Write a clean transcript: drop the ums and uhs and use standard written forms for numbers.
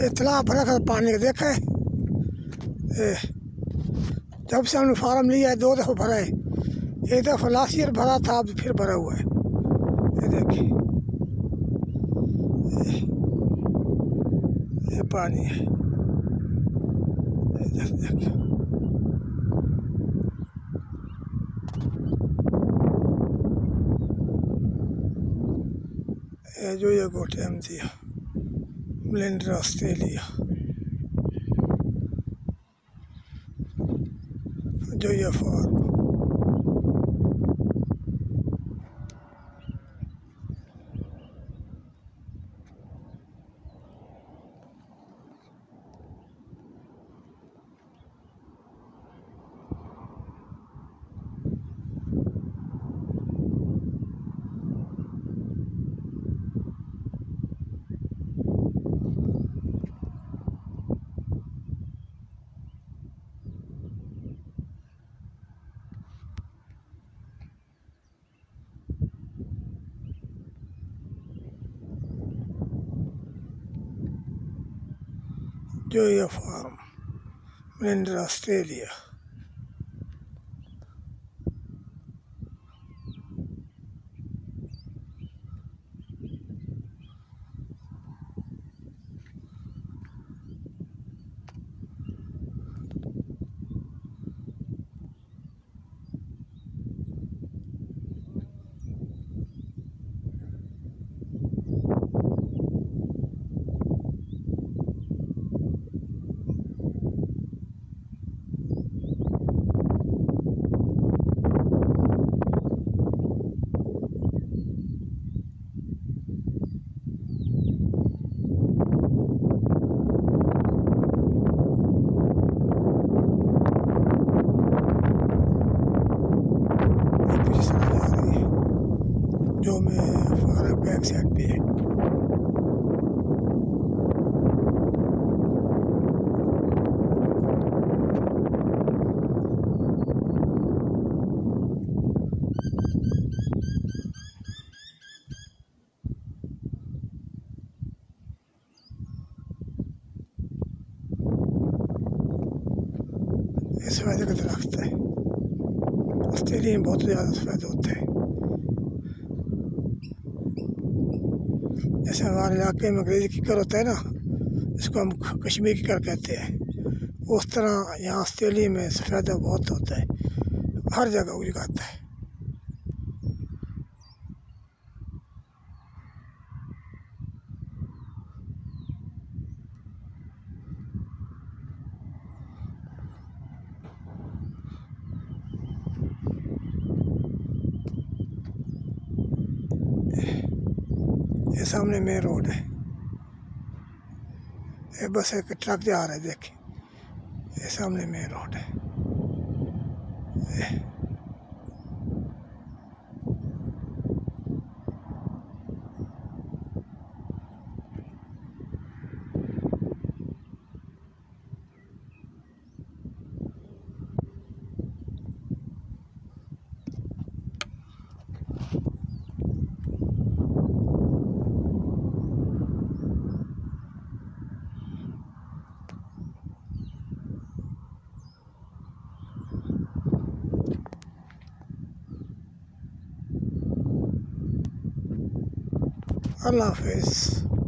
इतना भरा था पानी का देखा है। जब से हमने फार्म लिया है 2 दफ़ा भरा है। एक दफ़ा लास्ट ईयर भरा था, अब फिर भरा हुआ है। ये देखिए, ये पानी है। देखिए जोया को टाइम दिया। Manildra Australia, Joyia farm. Joyia farm, Manildra Australia. जो मैं फॉर बैक साइड पे है। सफ़ेद का दरख्त है। ऑस्ट्रेलिया में बहुत ज़्यादा सफ़ेद होते हैं। जैसे हमारे इलाके में अंग्रेजी किकर होता है ना, इसको हम कश्मीरी किकर कहते हैं। उस तरह यहाँ ऑस्ट्रेलिया में सफ़ेदा बहुत होता है, हर जगह उगाता है। ये सामने मेन रोड है। ये बस एक ट्रक जा रहा है, देखिए ये सामने मेन रोड है। अल्लाह हाफिज़।